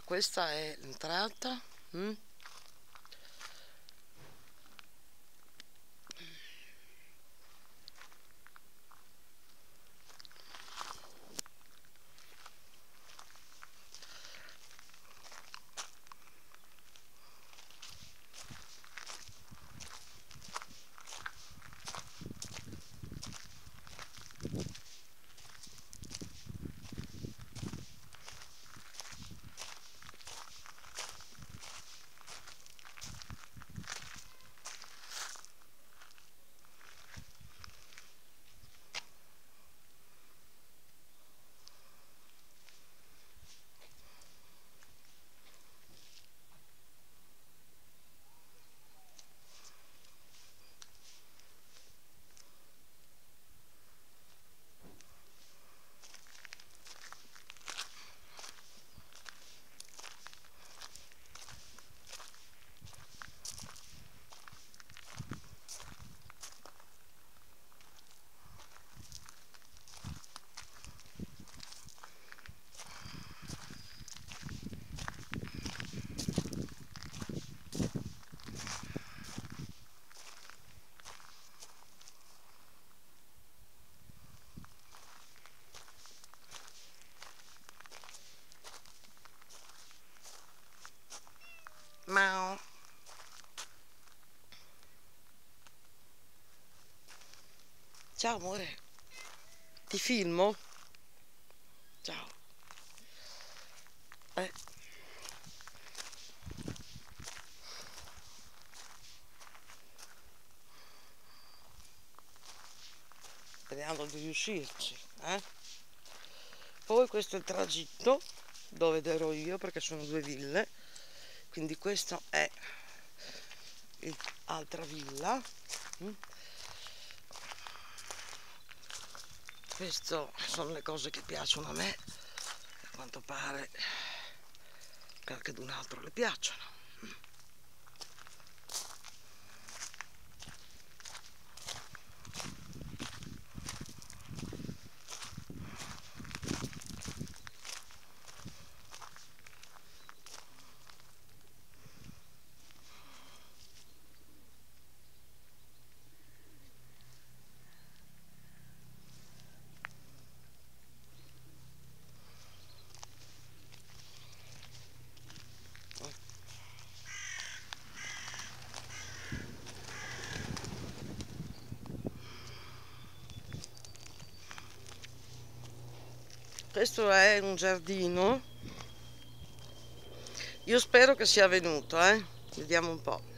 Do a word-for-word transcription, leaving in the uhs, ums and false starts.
questa è l'entrata. mm? Mao. Ciao amore, ti filmo? Ciao. Eh. Speriamo di riuscirci, eh? Poi questo è il tragitto dove ero io, perché sono due ville, quindi questa è l'altra villa. mm? Queste sono le cose che piacciono a me, a quanto pare che anche ad un altro le piacciono. Questo è un giardino, io spero che sia venuto, eh? Vediamo un po'.